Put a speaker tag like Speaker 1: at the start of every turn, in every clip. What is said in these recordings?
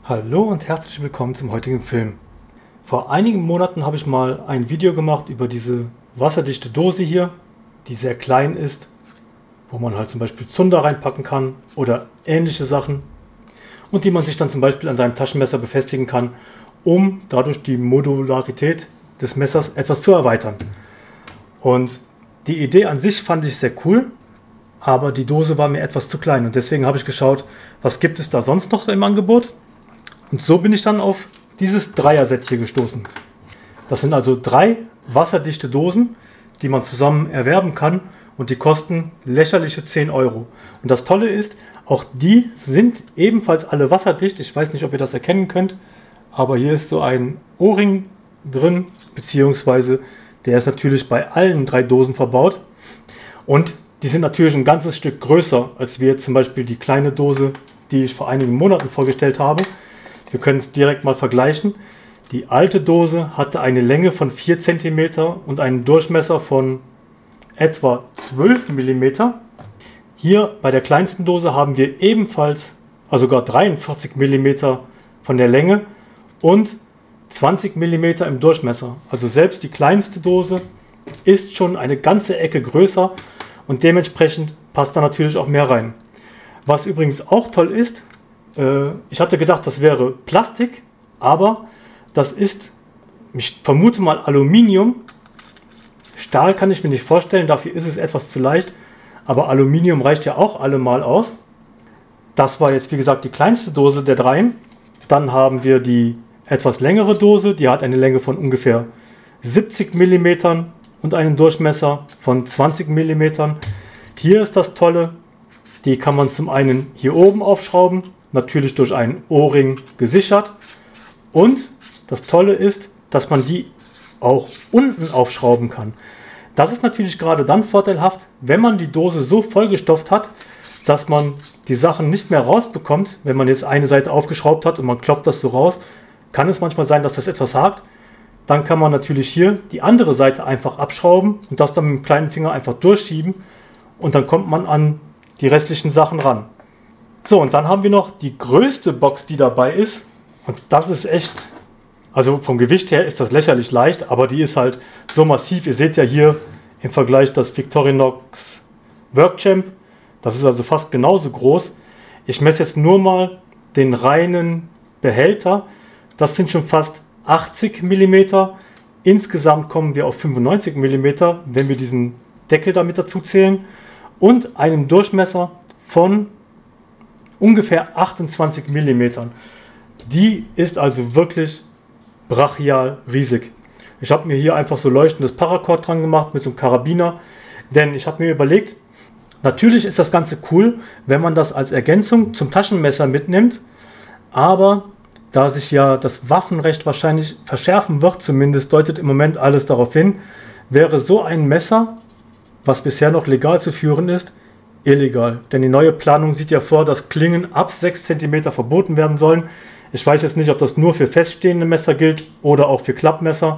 Speaker 1: Hallo und herzlich willkommen zum heutigen Film. Vor einigen Monaten habe ich mal ein Video gemacht über diese wasserdichte Dose hier, die sehr klein ist, wo man halt zum Beispiel Zunder reinpacken kann oder ähnliche Sachen und die man sich dann zum Beispiel an seinem Taschenmesser befestigen kann, um dadurch die Modularität des Messers etwas zu erweitern. Und die Idee an sich fand ich sehr cool, aber die Dose war mir etwas zu klein und deswegen habe ich geschaut, was gibt es da sonst noch im Angebot. Und so bin ich dann auf dieses Dreier-Set hier gestoßen. Das sind also 3 wasserdichte Dosen, die man zusammen erwerben kann und die kosten lächerliche 10 Euro. Und das Tolle ist, auch die sind ebenfalls alle wasserdicht. Ich weiß nicht, ob ihr das erkennen könnt, aber hier ist so ein O-Ring drin, beziehungsweise der ist natürlich bei allen 3 Dosen verbaut. Und die sind natürlich ein ganzes Stück größer, als wir jetzt zum Beispiel die kleine Dose, die ich vor einigen Monaten vorgestellt habe. Wir können es direkt mal vergleichen. Die alte Dose hatte eine Länge von 4 cm und einen Durchmesser von etwa 12 mm. Hier bei der kleinsten Dose haben wir ebenfalls, also sogar 43 mm von der Länge und 20 mm im Durchmesser. Also selbst die kleinste Dose ist schon eine ganze Ecke größer und dementsprechend passt da natürlich auch mehr rein. Was übrigens auch toll ist, ich hatte gedacht, das wäre Plastik, aber das ist, ich vermute mal, Aluminium. Stahl kann ich mir nicht vorstellen, dafür ist es etwas zu leicht, aber Aluminium reicht ja auch allemal aus. Das war jetzt wie gesagt die kleinste Dose der 3. Dann haben wir die etwas längere Dose, die hat eine Länge von ungefähr 70 mm und einen Durchmesser von 20 mm. Hier ist das Tolle, die kann man zum einen hier oben aufschrauben, natürlich durch einen O-Ring gesichert, und das Tolle ist, dass man die auch unten aufschrauben kann. Das ist natürlich gerade dann vorteilhaft, wenn man die Dose so vollgestopft hat, dass man die Sachen nicht mehr rausbekommt. Wenn man jetzt eine Seite aufgeschraubt hat und man klopft das so raus, kann es manchmal sein, dass das etwas hakt. Dann kann man natürlich hier die andere Seite einfach abschrauben und das dann mit dem kleinen Finger einfach durchschieben und dann kommt man an die restlichen Sachen ran. So, und dann haben wir noch die größte Box, die dabei ist. Und das ist echt, also vom Gewicht her ist das lächerlich leicht, aber die ist halt so massiv. Ihr seht ja hier im Vergleich das Victorinox Workchamp. Das ist also fast genauso groß. Ich messe jetzt nur mal den reinen Behälter. Das sind schon fast 80 mm. Insgesamt kommen wir auf 95 mm, wenn wir diesen Deckel damit dazu zählen. Und einen Durchmesser von ungefähr 28 mm. Die ist also wirklich brachial riesig. Ich habe mir hier einfach so leuchtendes Paracord dran gemacht mit so einem Karabiner, denn ich habe mir überlegt, natürlich ist das Ganze cool, wenn man das als Ergänzung zum Taschenmesser mitnimmt, aber da sich ja das Waffenrecht wahrscheinlich verschärfen wird, zumindest deutet im Moment alles darauf hin, wäre so ein Messer, was bisher noch legal zu führen ist, illegal. Denn die neue Planung sieht ja vor, dass Klingen ab 6 cm verboten werden sollen. Ich weiß jetzt nicht, ob das nur für feststehende Messer gilt oder auch für Klappmesser.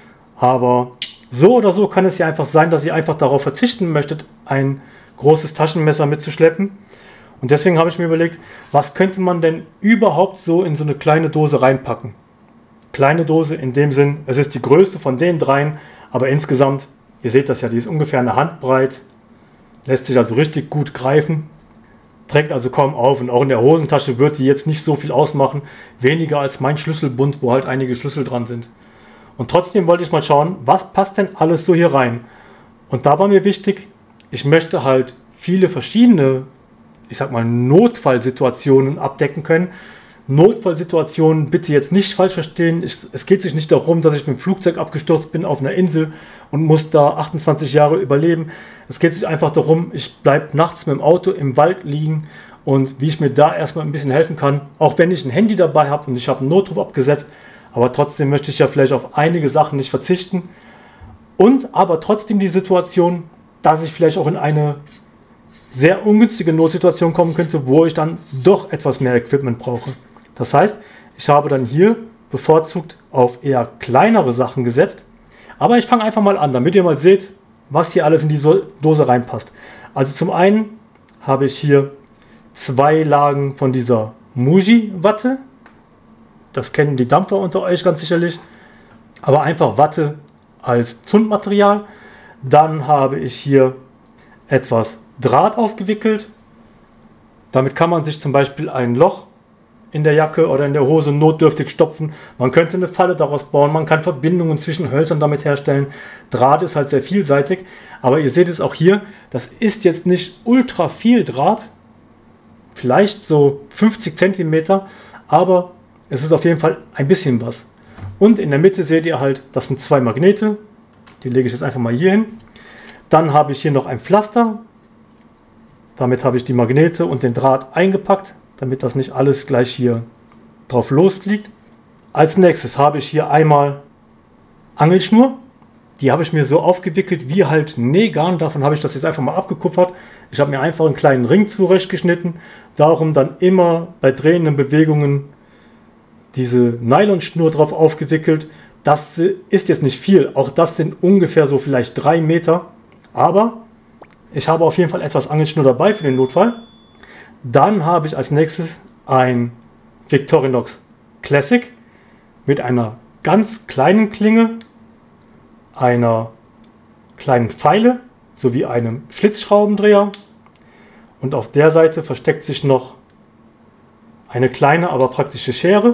Speaker 1: Aber so oder so kann es ja einfach sein, dass ihr einfach darauf verzichten möchtet, ein großes Taschenmesser mitzuschleppen. Und deswegen habe ich mir überlegt, was könnte man denn überhaupt so in so eine kleine Dose reinpacken? Kleine Dose in dem Sinn, es ist die größte von den 3, aber insgesamt, ihr seht das ja, die ist ungefähr eine Handbreit. Lässt sich also richtig gut greifen, trägt also kaum auf und auch in der Hosentasche wird die jetzt nicht so viel ausmachen, weniger als mein Schlüsselbund, wo halt einige Schlüssel dran sind. Und trotzdem wollte ich mal schauen, was passt denn alles so hier rein? Und da war mir wichtig, ich möchte halt viele verschiedene, ich sag mal, Notfallsituationen abdecken können. Notfallsituationen bitte jetzt nicht falsch verstehen. Es geht sich nicht darum, dass ich mit dem Flugzeug abgestürzt bin auf einer Insel und muss da 28 Jahre überleben. Es geht sich einfach darum, ich bleibe nachts mit dem Auto im Wald liegen und wie ich mir da erstmal ein bisschen helfen kann. Auch wenn ich ein Handy dabei habe und ich habe einen Notruf abgesetzt, aber trotzdem möchte ich ja vielleicht auf einige Sachen nicht verzichten. Und aber trotzdem die Situation, dass ich vielleicht auch in eine sehr ungünstige Notsituation kommen könnte, wo ich dann doch etwas mehr Equipment brauche. Das heißt, ich habe dann hier bevorzugt auf eher kleinere Sachen gesetzt. Aber ich fange einfach mal an, damit ihr mal seht, was hier alles in die Dose reinpasst. Also zum einen habe ich hier 2 Lagen von dieser Muji-Watte Das kennen die Dampfer unter euch ganz sicherlich. Aber einfach Watte als Zündmaterial. Dann habe ich hier etwas Draht aufgewickelt. Damit kann man sich zum Beispiel ein Loch in der Jacke oder in der Hose notdürftig stopfen. Man könnte eine Falle daraus bauen. Man kann Verbindungen zwischen Hölzern damit herstellen. Draht ist halt sehr vielseitig. Aber ihr seht es auch hier. Das ist jetzt nicht ultra viel Draht. Vielleicht so 50 cm. Aber es ist auf jeden Fall ein bisschen was. Und in der Mitte seht ihr halt, das sind 2 Magnete. Die lege ich jetzt einfach mal hier hin. Dann habe ich hier noch ein Pflaster. Damit habe ich die Magnete und den Draht eingepackt, damit das nicht alles gleich hier drauf losfliegt. Als nächstes habe ich hier einmal Angelschnur. Die habe ich mir so aufgewickelt wie halt Nähgarn. Davon habe ich das jetzt einfach mal abgekupfert. Ich habe mir einfach einen kleinen Ring zurechtgeschnitten. Darum dann immer bei drehenden Bewegungen diese Nylonschnur drauf aufgewickelt. Das ist jetzt nicht viel. Auch das sind ungefähr so vielleicht 3 Meter. Aber ich habe auf jeden Fall etwas Angelschnur dabei für den Notfall. Dann habe ich als nächstes ein Victorinox Classic mit einer ganz kleinen Klinge, einer kleinen Feile sowie einem Schlitzschraubendreher. Und auf der Seite versteckt sich noch eine kleine, aber praktische Schere.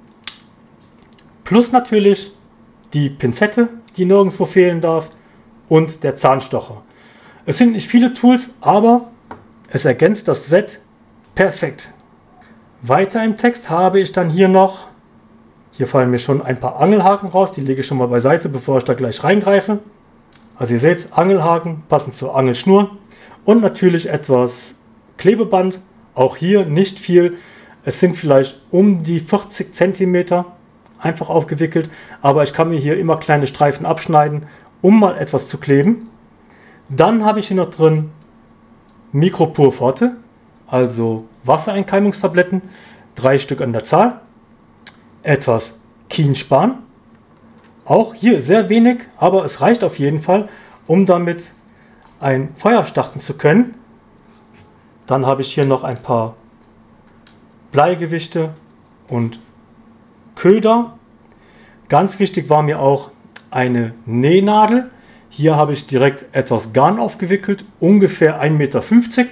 Speaker 1: Plus natürlich die Pinzette, die nirgendwo fehlen darf, und der Zahnstocher. Es sind nicht viele Tools, aber es ergänzt das Set perfekt. Weiter im Text habe ich dann hier noch, hier fallen mir schon ein paar Angelhaken raus, die lege ich schon mal beiseite, bevor ich da gleich reingreife. Also ihr seht, Angelhaken passend zur Angelschnur und natürlich etwas Klebeband, auch hier nicht viel. Es sind vielleicht um die 40 cm einfach aufgewickelt, aber ich kann mir hier immer kleine Streifen abschneiden, um mal etwas zu kleben. Dann habe ich hier noch drin Micropur Forte, also Wassereinkeimungstabletten, 3 Stück an der Zahl, etwas Kienspan, auch hier sehr wenig, aber es reicht auf jeden Fall, um damit ein Feuer starten zu können. Dann habe ich hier noch ein paar Bleigewichte und Köder. Ganz wichtig war mir auch eine Nähnadel. Hier habe ich direkt etwas Garn aufgewickelt, ungefähr 1,50 Meter.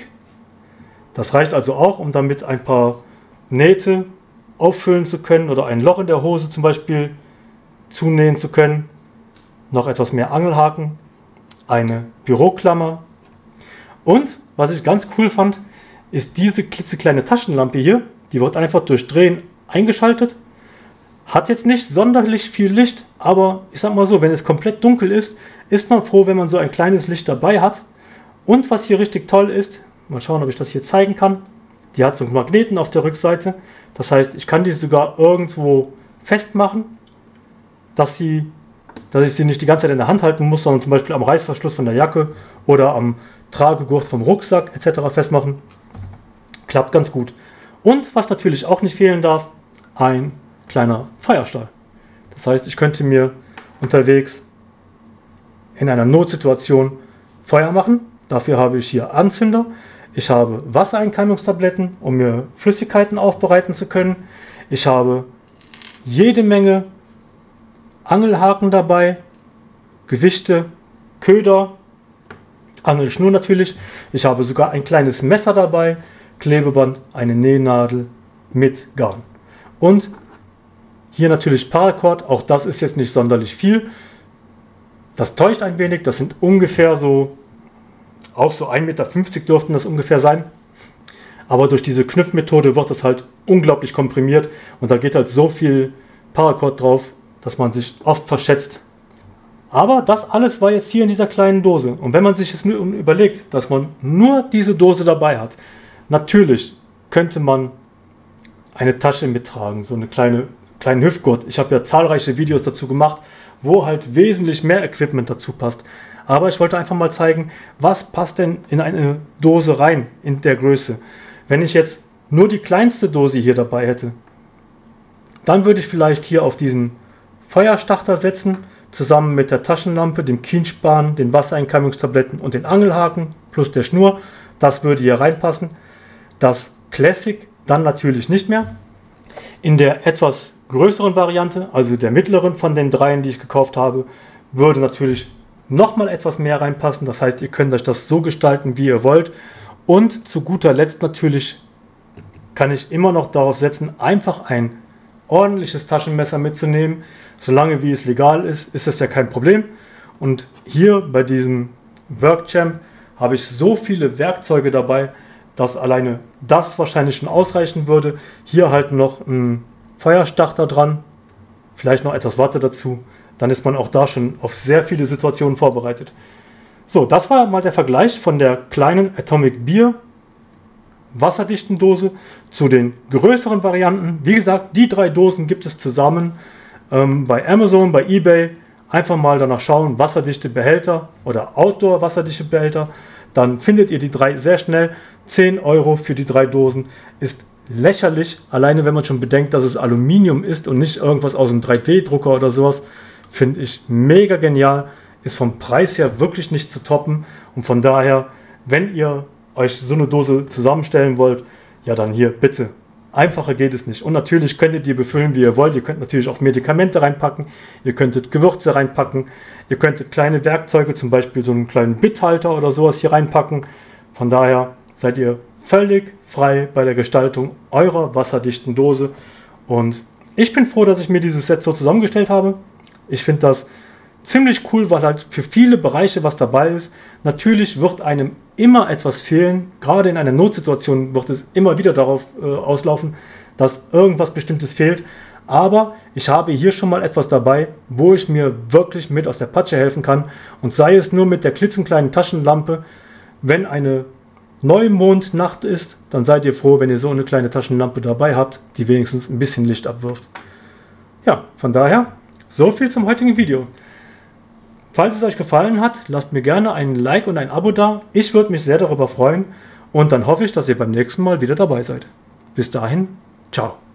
Speaker 1: Das reicht also auch, um damit ein paar Nähte auffüllen zu können oder ein Loch in der Hose zum Beispiel zunähen zu können. Noch etwas mehr Angelhaken, eine Büroklammer. Und was ich ganz cool fand, ist diese klitzekleine Taschenlampe hier. Die wird einfach durch Drehen eingeschaltet. Hat jetzt nicht sonderlich viel Licht, aber ich sag mal so, wenn es komplett dunkel ist, ist man froh, wenn man so ein kleines Licht dabei hat. Und was hier richtig toll ist, mal schauen, ob ich das hier zeigen kann. Die hat so einen Magneten auf der Rückseite. Das heißt, ich kann die sogar irgendwo festmachen, dass ich sie nicht die ganze Zeit in der Hand halten muss, sondern zum Beispiel am Reißverschluss von der Jacke oder am Tragegurt vom Rucksack etc. festmachen. Klappt ganz gut. Und was natürlich auch nicht fehlen darf, ein kleiner Feuerstahl. Das heißt, ich könnte mir unterwegs in einer Notsituation Feuer machen. Dafür habe ich hier Anzünder. Ich habe Wassereinkeimungstabletten, um mir Flüssigkeiten aufbereiten zu können. Ich habe jede Menge Angelhaken dabei, Gewichte, Köder, Angelschnur natürlich. Ich habe sogar ein kleines Messer dabei, Klebeband, eine Nähnadel mit Garn. Und hier natürlich Paracord, auch das ist jetzt nicht sonderlich viel. Das täuscht ein wenig, das sind ungefähr so, auch so 1,50 Meter dürften das ungefähr sein. Aber durch diese Knüpfmethode wird das halt unglaublich komprimiert und da geht halt so viel Paracord drauf, dass man sich oft verschätzt. Aber das alles war jetzt hier in dieser kleinen Dose. Und wenn man sich jetzt nur überlegt, dass man nur diese Dose dabei hat, natürlich könnte man eine Tasche mittragen, so eine kleinen Hüftgurt. Ich habe ja zahlreiche Videos dazu gemacht, wo halt wesentlich mehr Equipment dazu passt. Aber ich wollte einfach mal zeigen, was passt denn in eine Dose rein, in der Größe. Wenn ich jetzt nur die kleinste Dose hier dabei hätte, dann würde ich vielleicht hier auf diesen Feuerstarter setzen, zusammen mit der Taschenlampe, dem Kienspan, den Wassereinkeimungstabletten und den Angelhaken plus der Schnur. Das würde hier reinpassen. Das Classic dann natürlich nicht mehr. In der etwas größeren Variante, also der mittleren von den dreien, die ich gekauft habe, würde natürlich nochmal etwas mehr reinpassen. Das heißt, ihr könnt euch das so gestalten, wie ihr wollt. Und zu guter Letzt natürlich kann ich immer noch darauf setzen, einfach ein ordentliches Taschenmesser mitzunehmen. Solange wie es legal ist, ist das ja kein Problem. Und hier bei diesem Workchamp habe ich so viele Werkzeuge dabei, dass alleine das wahrscheinlich schon ausreichen würde. Hier halt noch ein Feuerstarter dran, vielleicht noch etwas Watte dazu. Dann ist man auch da schon auf sehr viele Situationen vorbereitet. So, das war mal der Vergleich von der kleinen Atomic Beer wasserdichten Dose zu den größeren Varianten. Wie gesagt, die 3 Dosen gibt es zusammen bei Amazon, bei eBay. Einfach mal danach schauen, wasserdichte Behälter oder Outdoor wasserdichte Behälter. Dann findet ihr die 3 sehr schnell. 10 € für die 3 Dosen ist lächerlich. Alleine wenn man schon bedenkt, dass es Aluminium ist und nicht irgendwas aus einem 3D-Drucker oder sowas. Finde ich mega genial. Ist vom Preis her wirklich nicht zu toppen. Und von daher, wenn ihr euch so eine Dose zusammenstellen wollt, ja dann hier bitte. Einfacher geht es nicht. Und natürlich könnt ihr die befüllen, wie ihr wollt. Ihr könnt natürlich auch Medikamente reinpacken. Ihr könntet Gewürze reinpacken. Ihr könntet kleine Werkzeuge, zum Beispiel so einen kleinen Bithalter oder sowas hier reinpacken. Von daher seid ihr völlig frei bei der Gestaltung eurer wasserdichten Dose. Und ich bin froh, dass ich mir dieses Set so zusammengestellt habe. Ich finde das ziemlich cool, weil halt für viele Bereiche was dabei ist. Natürlich wird einem immer etwas fehlen. Gerade in einer Notsituation wird es immer wieder darauf auslaufen, dass irgendwas Bestimmtes fehlt. Aber ich habe hier schon mal etwas dabei, wo ich mir wirklich mit aus der Patsche helfen kann. Und sei es nur mit der klitzekleinen Taschenlampe. Wenn eine Neumondnacht ist, dann seid ihr froh, wenn ihr so eine kleine Taschenlampe dabei habt, die wenigstens ein bisschen Licht abwirft. Ja, von daher, so viel zum heutigen Video. Falls es euch gefallen hat, lasst mir gerne einen Like und ein Abo da. Ich würde mich sehr darüber freuen und dann hoffe ich, dass ihr beim nächsten Mal wieder dabei seid. Bis dahin, ciao.